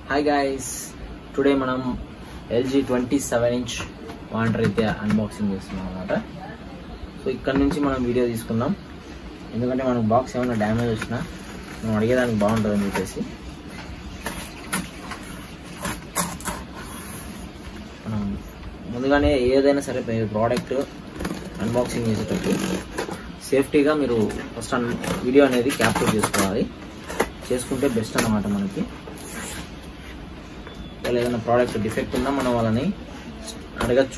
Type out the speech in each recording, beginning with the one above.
Hi guys, today manam LG 27-inch monitor అయితే అన్బాక్సింగ్ చేస్తున్నాం అన్నమాట. సో ఇక్కడ నుంచి మనం వీడియో తీసుకుందాం, ఎందుకంటే మనకు బాక్స్ ఏమైనా డ్యామేజ్ వచ్చినా మనం అడిగేదానికి బాగుంటుందని చెప్పేసి మనం ముందుగానే ఏదైనా సరే ప్రోడక్ట్ అన్బాక్సింగ్ చేసేటప్పుడు సేఫ్టీగా మీరు ఫస్ట్ వీడియో అనేది క్యాప్చర్ చేసుకోవాలి, చేసుకుంటే బెస్ట్ అన్నమాట. మనకి ఏదైనా ప్రోడక్ట్ డిఫెక్ట్ ఉన్నా మనం వాళ్ళని అడగచ్చు.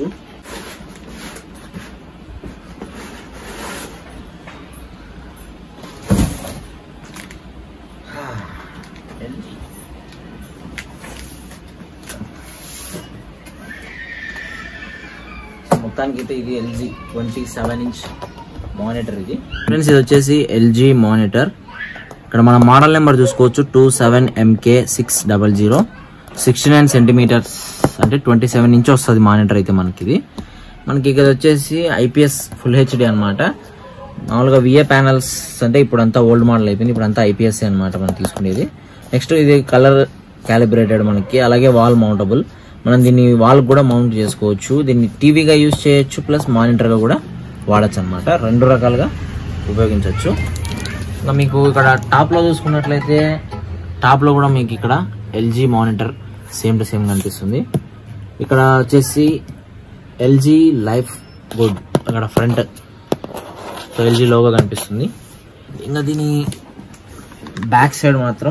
మొత్తానికి అయితే ఇది LG 27-inch మానిటర్. ఇది ఫ్రెండ్స్, ఇది వచ్చేసి LG మానిటర్. ఇక్కడ మన మోడల్ నెంబర్ చూసుకోవచ్చు, 27MK600, 69 సెంటీమీటర్స్ అంటే 27 ఇంచ్ వస్తుంది మానిటర్. అయితే మనకి ఇక్కడ వచ్చేసి IPS ఫుల్ HD అనమాట. మామూలుగా VA ప్యానల్స్ అంటే ఇప్పుడంతా ఓల్డ్ మోడల్ అయిపోయింది, ఇప్పుడంతా IPS అనమాట మనం తీసుకునేది. నెక్స్ట్ ఇది కలర్ క్యాలిబ్రేటెడ్ మనకి, అలాగే వాల్ మౌంటబుల్. మనం దీన్ని వాల్ కూడా మౌంట్ చేసుకోవచ్చు, దీన్ని టీవీగా యూజ్ చేయొచ్చు, ప్లస్ మానిటర్గా కూడా వాడచ్చు అనమాట. రెండు రకాలుగా ఉపయోగించవచ్చు. ఇంకా మీకు ఇక్కడ టాప్లో చూసుకున్నట్లయితే టాప్లో కూడా మీకు ఇక్కడ LG monitor same to same కనిపిస్తుంది. ఇక్కడ వచ్చేసి LG లైఫ్ గుడ్ అక్కడ ఫ్రంట్ సో LG లోగో కనిపిస్తుంది. ఇంకా దీని బ్యాక్ సైడ్ మాత్రం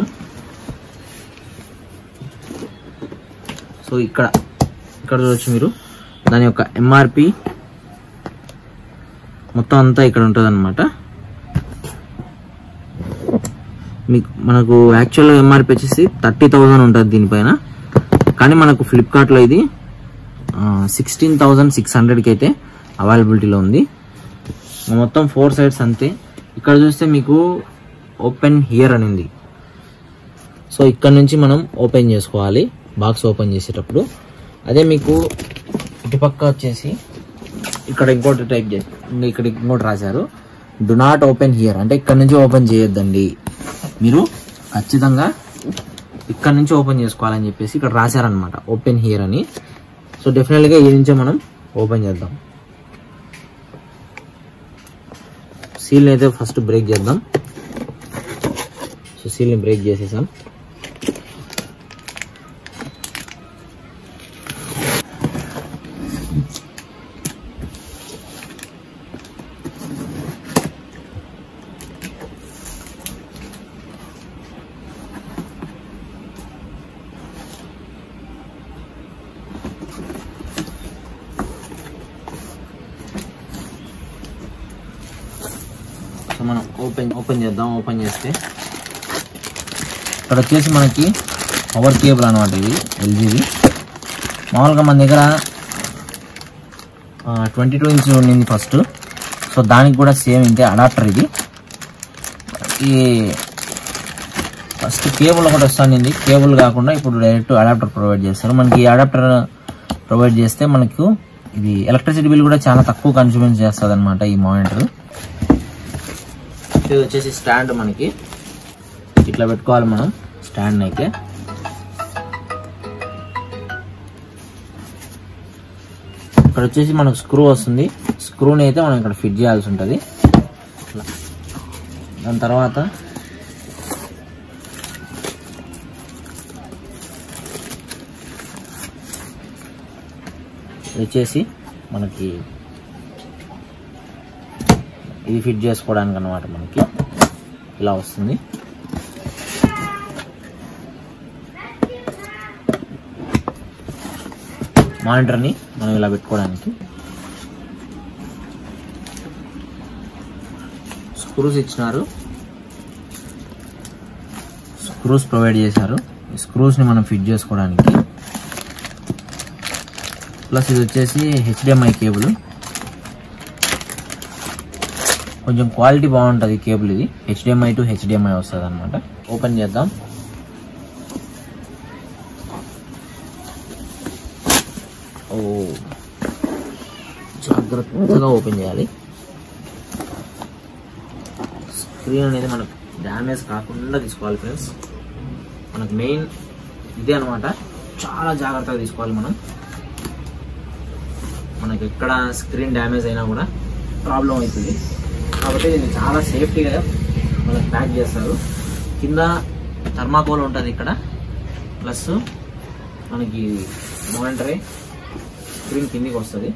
సో ఇక్కడ చూడొచ్చు మీరు, దాని యొక్క MRP మొత్తం అంతా ఇక్కడ ఉంటుంది అనమాట. మనకు యాక్చువల్ MRP వచ్చేసి 30,000 ఉంటుంది దీనిపైన, కానీ మనకు ఫ్లిప్కార్ట్లో ఇది 16,600కి అయితే అవైలబిలిటీలో ఉంది. మొత్తం 4 సైడ్స్ అంతే. ఇక్కడ చూస్తే మీకు ఓపెన్ హియర్ అని ఉంది. సో ఇక్కడ నుంచి మనం ఓపెన్ చేసుకోవాలి బాక్స్ ఓపెన్ చేసేటప్పుడు. అదే మీకు ఇటుపక్క వచ్చేసి ఇక్కడ ఇంకోటి టైప్ చేసి ఇక్కడ ఇంకోటి రాశారు, డు నాట్ ఓపెన్ హియర్, అంటే ఇక్కడ నుంచి ఓపెన్ చేయొద్దండి, మీరు ఖచ్చితంగా ఇక్కడ నుంచి ఓపెన్ చేసుకోవాలని చెప్పేసి ఇక్కడ రాశారనమాట, ఓపెన్ హియర్ అని. సో డెఫినెట్గా ఈ నుంచే మనం ఓపెన్ చేద్దాం. సీల్ని అయితే ఫస్ట్ బ్రేక్ చేద్దాం. సో సీల్ని బ్రేక్ చేసేసాం. సో మనం ఓపెన్ చేద్దాం. ఓపెన్ చేస్తే ఇక్కడ వచ్చేసి మనకి పవర్ కేబుల్ అనమాట. ఇది LGది. మామూలుగా మన దగ్గర 22 ఇంచ్ ఉండింది ఫస్ట్, సో దానికి కూడా సేమ్ ఇంతే అడాప్టర్. ఇది ఫస్ట్ కేబుల్ ఒకటి వస్తుంది, కేబుల్ కాకుండా ఇప్పుడు డైరెక్ట్ అడాప్టర్ ప్రొవైడ్ చేస్తారు. మనకి ఈ అడాప్టర్ ప్రొవైడ్ చేస్తే మనకు ఇది ఎలక్ట్రిసిటీ బిల్ కూడా చాలా తక్కువ కన్స్యూమెన్స్ చేస్తుంది అనమాట ఈ మానిటర్. ఇది వచ్చేసి స్టాండ్, మనకి ఇట్లా పెట్టుకోవాలి మనం స్టాండ్ అయితే. ఇక్కడ వచ్చేసి మనకు స్క్రూ వస్తుంది, స్క్రూని అయితే మనం ఇక్కడ ఫిట్ చేయాల్సి ఉంటుంది. దాని తర్వాత వచ్చేసి మనకి ఇది ఫిట్ చేసుకోవడానికి అన్నమాట. మనకి ఇలా వస్తుంది. మానిటర్ని మనం ఇలా పెట్టుకోవడానికి స్క్రూస్ ఇచ్చినారు, స్క్రూస్ ప్రొవైడ్ చేశారు. ఈ స్క్రూస్ని మనం ఫిట్ చేసుకోవడానికి. ప్లస్ ఇది వచ్చేసి HDMI కేబుల్, కొంచెం క్వాలిటీ బాగుంటుంది కేబుల్. ఇది HDMI టు HDMI వస్తుంది అనమాట. ఓపెన్ చేద్దాం. జాగ్రత్తగా ఓపెన్ చేయాలి. స్క్రీన్ అనేది మనకు డ్యామేజ్ కాకుండా తీసుకోవాలి ఫ్రెండ్స్. మనకు మెయిన్ ఇదే అనమాట. చాలా జాగ్రత్తగా తీసుకోవాలి మనం. మనకి ఎక్కడ స్క్రీన్ డ్యామేజ్ అయినా కూడా ప్రాబ్లం అవుతుంది. కాబట్టి దీన్ని చాలా సేఫ్టీగా మనకి ప్యాక్ చేస్తారు. కింద థర్మాకోల్ ఉంటుంది ఇక్కడ, ప్లస్ మనకి మానిటరే స్క్రీన్ కిందికి వస్తుంది.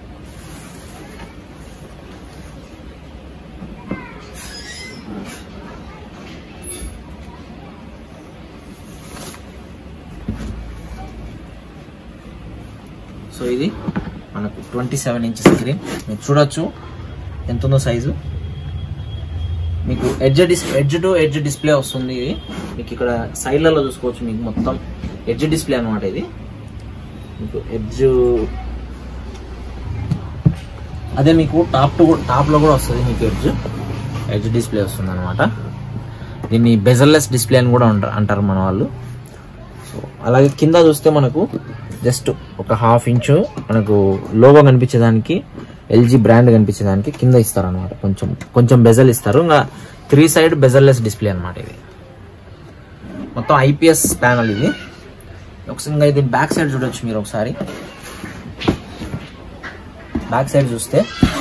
సో ఇది మనకు 27 ఇంచెస్ స్క్రీన్. మీరు చూడొచ్చు ఎంత ఉందో సైజు. మీకు ఎడ్జ్ టు ఎడ్జ్ డిస్ప్లే వస్తుంది. ఇది మీకు ఇక్కడ సైడ్లలో చూసుకోవచ్చు. మీకు మొత్తం ఎడ్జ్ డిస్ప్లే అనమాట. ఇది మీకు అదే మీకు టాప్లో కూడా వస్తుంది. మీకు ఎడ్జ్ డిస్ప్లే వస్తుంది అనమాట. దీన్ని బెజల్లెస్ డిస్ప్లే అని కూడా అంటారు మన వాళ్ళు. సో అలాగే కింద చూస్తే మనకు జస్ట్ ఒక 1/2 ఇంచు మనకు లోగో కనిపించేదానికి, ఎల్జీ బ్రాండ్ కనిపించేదానికి కింద ఇస్తారు అనమాట. కొంచెం బెజల్ ఇస్తారు. ఇంకా 3 సైడ్ బెజల్లెస్ డిస్ప్లే అనమాట. ఇది మొత్తం ఐపీఎస్ ప్యానల్. ఇది ఒకసారి ఇది బ్యాక్ సైడ్ చూడొచ్చు మీరు. ఒకసారి బ్యాక్ సైడ్ చూస్తే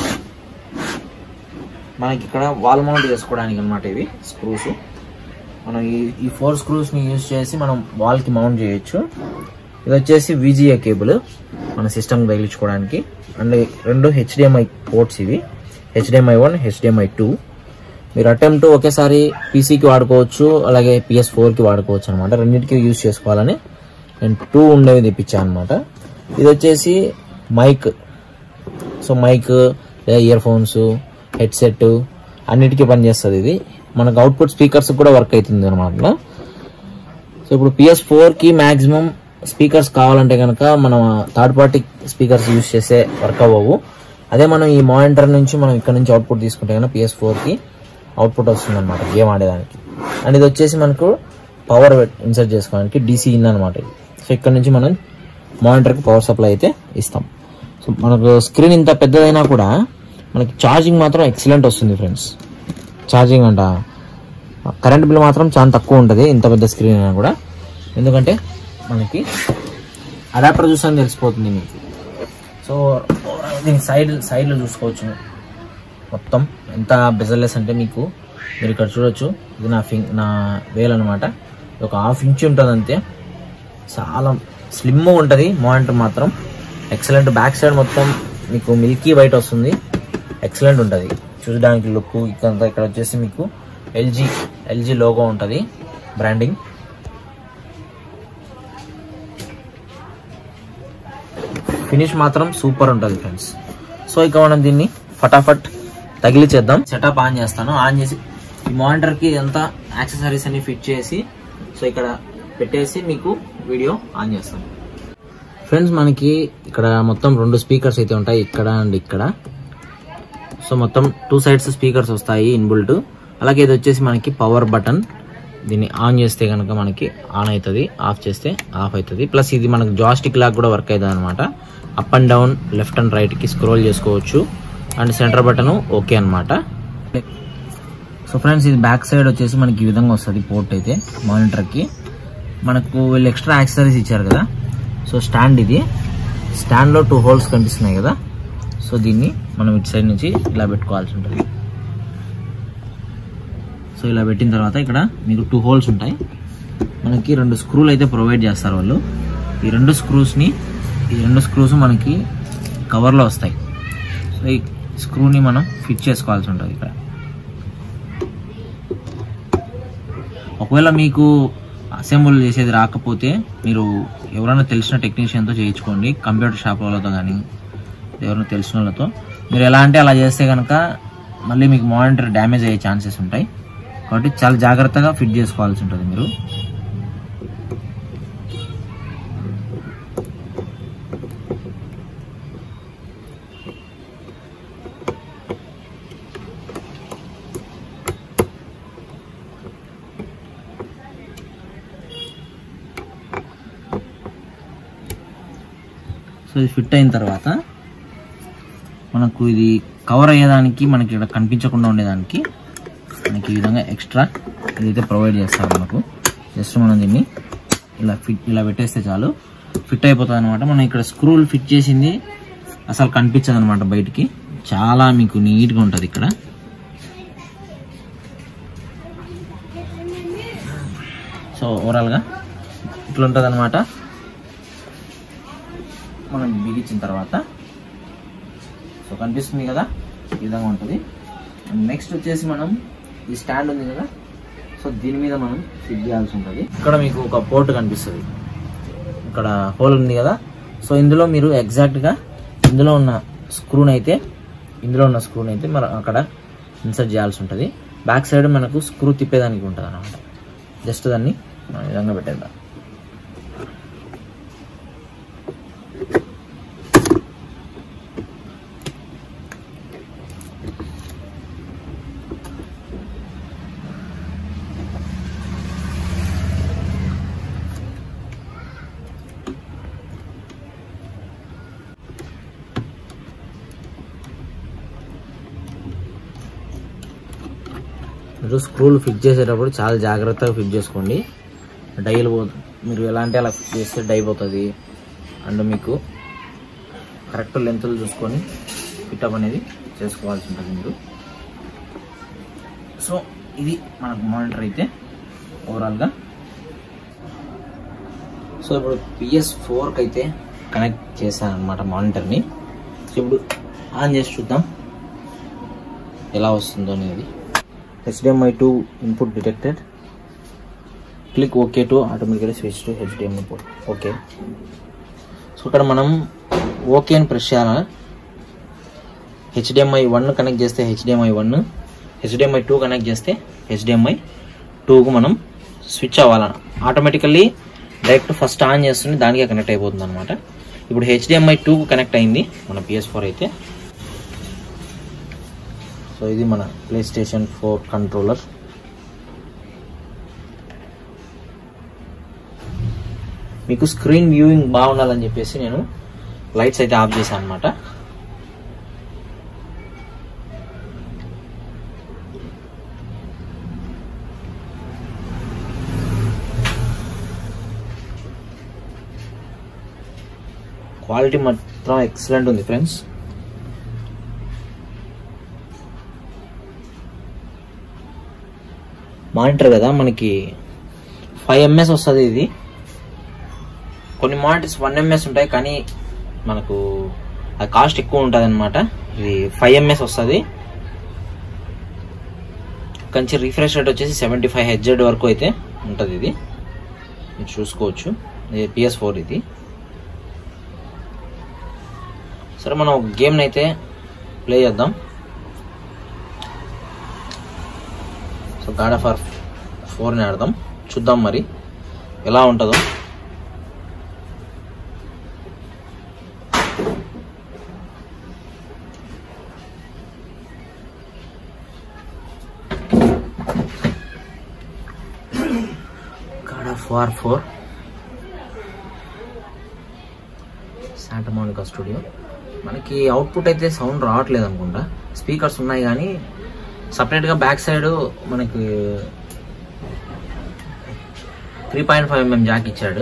మనకి ఇక్కడ వాల్ మౌంట్ చేసుకోవడానికి అనమాట. ఇవి స్క్రూస్. మనం ఈ 4 స్క్రూస్ ని యూజ్ చేసి మనం వాల్ కి మౌంట్ చేయొచ్చు. ఇది వచ్చేసి VGA కేబుల్ మన సిస్టమ్ తగిలించుకోవడానికి. And 2 HDMI ports. ఇవి HDMI 1, HDMI 2. మీరు అటెంప్ట్ ఒకేసారి పీసీకి వాడుకోవచ్చు, అలాగే PS4కి వాడుకోవచ్చు అనమాట. రెండింటికి యూజ్ చేసుకోవాలని నేను 2 ఉండేవి తెప్పించాను అనమాట. ఇది వచ్చేసి మైక్. సో మైక్ లేదా ఇయర్ ఫోన్స్, హెడ్సెట్ అన్నిటికీ పనిచేస్తుంది. ఇది మనకు అవుట్పుట్ స్పీకర్స్ కూడా వర్క్ అవుతుంది అనమాట. సో ఇప్పుడు PS4కి మ్యాక్సిమం స్పీకర్స్ కావాలంటే కనుక మనం థర్డ్ పార్టీ స్పీకర్స్ యూజ్ చేసే వర్క్ అవ్వవు. అదే మనం ఈ మానిటర్ నుంచి మనం ఇక్కడ నుంచి అవుట్పుట్ తీసుకుంటే కనుక PS4కి అవుట్పుట్ వస్తుంది అనమాట గేమ్ ఆడేదానికి. అండ్ ఇది వచ్చేసి మనకు పవర్ ఇన్సర్ట్ చేసుకోవడానికి DC ఇన్ అనమాట. సో ఇక్కడ నుంచి మనం మానిటర్కి పవర్ సప్లై అయితే ఇస్తాం. సో మనకు స్క్రీన్ ఇంత పెద్దదైనా కూడా మనకి ఛార్జింగ్ మాత్రం ఎక్సలెంట్ వస్తుంది ఫ్రెండ్స్. ఛార్జింగ్ అంట కరెంట్ బిల్ మాత్రం చాలా తక్కువ ఉంటుంది ఇంత పెద్ద స్క్రీన్ అయినా కూడా. ఎందుకంటే మనకి అడాప్టర్ చూసాను తెలిసిపోతుంది మీకు. సో దీని సైడ్లో చూసుకోవచ్చు మొత్తం ఎంత బెజల్లెస్ అంటే మీరు ఇక్కడ చూడొచ్చు. ఇది నా వేలు అనమాట. ఒక 1/2 ఇంచ్ ఉంటుంది అంతే. చాలా స్లిమ్ ఉంటుంది మానిటర్ మాత్రం. ఎక్సలెంట్. బ్యాక్ సైడ్ మొత్తం మీకు మిల్కీ వైట్ వస్తుంది. ఎక్సలెంట్ ఉంటుంది చూడడానికి లుక్. ఇక్కడ వచ్చేసి మీకు ఎల్జీ లోగో ఉంటుంది, బ్రాండింగ్. ఫినిష్ మాత్రం సూపర్ ఉంటుంది ఫ్రెండ్స్. సో ఇక మనం దీన్ని ఫటాఫట్ తగిలిచేద్దాం. సెటప్ ఆన్ చేస్తాను. ఆన్ చేసి ఈ మానిటర్ కి ఎంత యాక్సెసరీస్ అన్ని ఫిట్ చేసి సో ఇక్కడ పెట్టేసి మీకు వీడియో ఆన్ చేస్తాను. ఫ్రెండ్స్ మనకి ఇక్కడ మొత్తం 2 స్పీకర్స్ అయితే ఉంటాయి, ఇక్కడ అండ్ ఇక్కడ. సో మొత్తం 2 సైడ్స్ స్పీకర్స్ వస్తాయి ఇన్బుల్ట్. అలాగే ఇది వచ్చేసి మనకి పవర్ బటన్. దీన్ని ఆన్ చేస్తే కనుక మనకి ఆన్ అవుతుంది, ఆఫ్ చేస్తే ఆఫ్ అవుతుంది. ప్లస్ ఇది మనకు జాస్టిక్ లాగా కూడా వర్క్ అవుతుంది అనమాట. Up and down, left and right కి స్క్రోల్ చేసుకోవచ్చు. అండ్ సెంటర్ బటన్ ఓకే అనమాట. సో ఫ్రెండ్స్ ఇది బ్యాక్ సైడ్ వచ్చేసి మనకి ఈ విధంగా వస్తుంది పోర్ట్ అయితే మానిటర్ కి. మనకు వీళ్ళు ఎక్స్ట్రా యాక్సెసరీస్ ఇచ్చారు కదా. So stand. ఇది స్టాండ్ లో 2 హోల్స్ కనిపిస్తున్నాయి కదా. సో దీన్ని మనం ఇటు సైడ్ నుంచి ఇలా పెట్టుకోవాల్సి ఉంటుంది. సో ఇలా పెట్టిన తర్వాత ఇక్కడ మీకు 2 హోల్స్ ఉంటాయి. మనకి 2 స్క్రూలు అయితే ప్రొవైడ్ చేస్తారు వాళ్ళు. ఈ 2 స్క్రూస్ మనకి కవర్లో వస్తాయి. సో ఈ స్క్రూని మనం ఫిట్ చేసుకోవాల్సి ఉంటుంది ఇక్కడ. ఒకవేళ మీకు అసెంబుల్ చేసేది రాకపోతే మీరు ఎవరైనా తెలిసిన టెక్నీషియన్తో చేయించుకోండి, కంప్యూటర్ షాప్ వాళ్ళతో కానీ ఎవరైనా తెలిసిన వాళ్ళతో. మీరు ఎలా అంటే అలా చేస్తే కనుక మళ్ళీ మీకు మానిటర్ డ్యామేజ్ అయ్యే ఛాన్సెస్ ఉంటాయి. కాబట్టి చాలా జాగ్రత్తగా ఫిట్ చేసుకోవాల్సి ఉంటుంది మీరు. సో ఇది ఫిట్ అయిన తర్వాత మనకు ఇది కవర్ అయ్యేదానికి, మనకి ఇక్కడ కనిపించకుండా ఉండేదానికి మనకి ఈ విధంగా ఎక్స్ట్రా ఇదైతే ప్రొవైడ్ చేస్తారు మనకు. జస్ట్ మనం దీన్ని ఇలా పెట్టేస్తే చాలు ఫిట్ అయిపోతుంది అనమాట. మనం ఇక్కడ స్క్రూలు ఫిట్ చేసింది అసలు కనిపించదు అనమాట బయటికి, చాలా మీకు నీట్గా ఉంటుంది ఇక్కడ. సో ఓవరాల్గా ఇట్లా ఉంటుంది అనమాట. మనం బిగించిన తర్వాత సో కనిపిస్తుంది కదా, ఈ విధంగా ఉంటుంది. నెక్స్ట్ వచ్చేసి మనం ఈ స్టాండ్ ఉంది కదా, సో దీని మీద మనం ఫిట్ చేయాల్సి ఉంటుంది. ఇక్కడ మీకు ఒక పోర్ట్ కనిపిస్తుంది, ఇక్కడ హోల్ ఉంది కదా, సో ఇందులో మీరు ఎగ్జాక్ట్గా ఇందులో ఉన్న స్క్రూని అయితే మనం అక్కడ ఇన్సర్ట్ చేయాల్సి ఉంటుంది. బ్యాక్ సైడ్ మనకు స్క్రూ తిప్పేదానికి ఉంటుంది అన్నమాట. జస్ట్ దాన్ని మనం ఈ విధంగా పెట్టేద్దాం. మీరు స్క్రూలు ఫిట్ చేసేటప్పుడు చాలా జాగ్రత్తగా ఫిట్ చేసుకోండి. డైలు మీరు ఎలా అంటే అలా ఫిట్ చేస్తే డై పోతుంది. అండ్ మీకు కరెక్ట్ లెంత్లు చూసుకొని ఫిట్అప్ అనేది చేసుకోవాల్సి ఉంటుంది మీరు. సో ఇది మనకు మానిటర్ అయితే ఓవరాల్గా. సో ఇప్పుడు PS4కి అయితే కనెక్ట్ చేశాను అనమాట మానిటర్ని. సో ఇప్పుడు ఆన్ చేసి చూద్దాం ఎలా వస్తుందో అనేది. HDMI 2 input detected. Click OK to automatically switch to HDMI port. Okay, so ఇక్కడ మనం ఓకే అని ప్రెస్ చేయాలా. HDMI 1 కనెక్ట్ చేస్తే HDMI 1, HDMI 2 కనెక్ట్ చేస్తే HDMI 2కు మనం స్విచ్ అవ్వాలా. ఆటోమేటికల్లీ డైరెక్ట్ ఫస్ట్ ఆన్ చేస్తుంది, దానికే కనెక్ట్ అయిపోతుంది అనమాట. ఇప్పుడు HDMI 2కు కనెక్ట్ అయింది మన PS4 అయితే. సో ఇది మన PlayStation 4 కంట్రోలర్. మీకు స్క్రీన్ వ్యూయింగ్ బాగుండాలని చెప్పేసి నేను లైట్స్ అయితే ఆఫ్ చేశాను అనమాట. క్వాలిటీ మాత్రం ఎక్సలెంట్ ఉంది ఫ్రెండ్స్. మానిటర్ కదా, మనకి 5 ms వస్తుంది. ఇది కొన్ని మానిటర్స్ 1 ms ఉంటాయి, కానీ మనకు అది కాస్ట్ ఎక్కువ ఉంటుంది అనమాట. ఇది 5 ms వస్తుంది. కొంచెం రిఫ్రెష్ రేట్ వచ్చేసి 75 Hz వరకు అయితే ఉంటుంది. ఇది మీరు చూసుకోవచ్చు. ఇది PS4 ఇది. సరే మనం ఒక గేమ్ని అయితే ప్లే చేద్దాం. సో గాడ్ ఆఫ్ వార్ 4ని ఆడదాం, చూద్దాం మరి ఎలా ఉంటుందో. God of War 4 Santa Monica studio. మనకి అవుట్పుట్ అయితే సౌండ్ రావట్లేదు అనుకుంటా. స్పీకర్స్ ఉన్నాయి కానీ సపరేట్గా బ్యాక్ సైడ్ మనకి 3.5 mm జాక్ ఇచ్చాడు.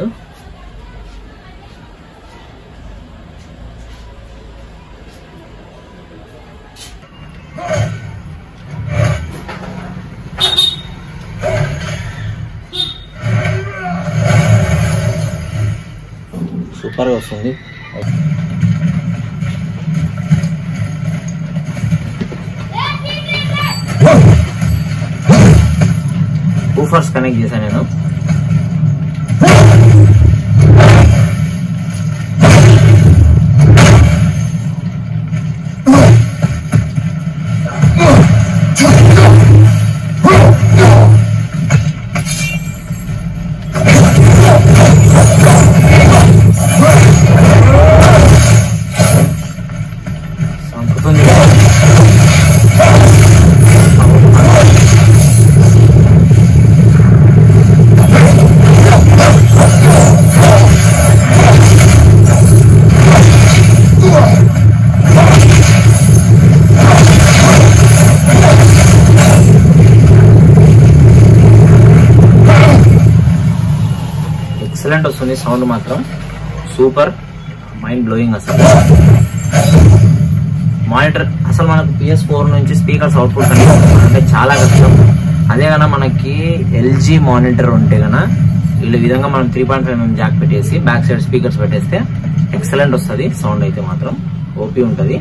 సూపర్గా వస్తుంది. ఊఫర్స్ కనెక్ట్ చేశాను నేను. ఎక్సలెంట్ వస్తుంది సౌండ్ మాత్రం సూపర్ మైండ్ బ్లోయింగ్ అసలు. మానిటర్ అసలు మనకు PS4 నుంచి స్పీకర్స్ అవుట్పుట్ అంటే చాలా కష్టం. అదే కన్నా మనకి ఎల్జీ మానిటర్ ఉంటే కన్నా వీళ్ళ విధంగా మనం 3.5mm జాక్ పెట్టేసి బ్యాక్ సైడ్ స్పీకర్స్ పెట్టేస్తే ఎక్సలెంట్ వస్తుంది సౌండ్ అయితే మాత్రం ఓపీ ఉంటుంది.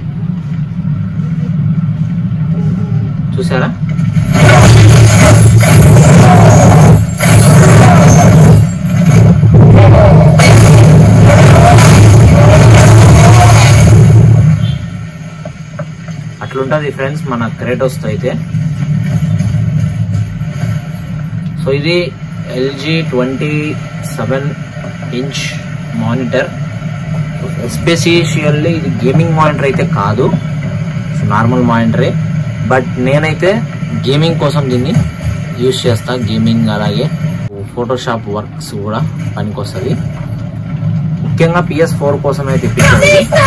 చూసారా అట్లుంటది ఫ్రెండ్స్ మన క్రేటోస్ తో అయితే. సో ఇది LG 27" మానిటర్. ఎస్పెషల్లీ ఇది గేమింగ్ మానిటర్ అయితే కాదు, నార్మల్ మానిటరే. బట్ నేనైతే గేమింగ్ కోసం దీన్ని యూజ్ చేస్తా. గేమింగ్ అలాగే ఫోటోషాప్ వర్క్స్ కూడా పనికొస్తుంది. ముఖ్యంగా PS4 కోసం అయితే తెప్పించాలి.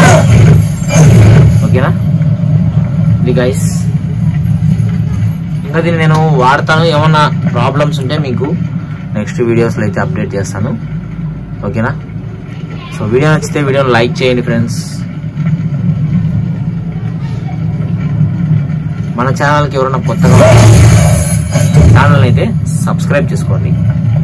ఓకేనా ఇది గైస్. ఇంకా దీన్ని నేను వాడతాను. ఏమన్నా ప్రాబ్లమ్స్ ఉంటే మీకు నెక్స్ట్ వీడియోస్లో అయితే అప్డేట్ చేస్తాను. ఓకేనా. సో వీడియో నచ్చితే వీడియోని లైక్ చేయండి ఫ్రెండ్స్. మన ఛానల్కి ఎవరైనా కొత్తగా ఛానల్ అయితే సబ్స్క్రైబ్ చేసుకోండి.